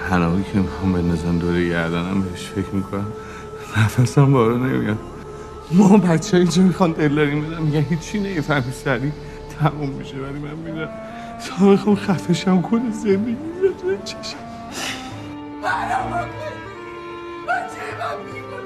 حناقی که میخوام بندازن دور گردنم بهش فکر میکنم نفسم بارا نمیاد. ما بچه اینجا میخوان دلداریم بدم میگن هیچی نمیفهمی سریع تموم میشه ولی من میدونم تا بخوام خفشم کنه زندگی میاد توی چشم. بچه من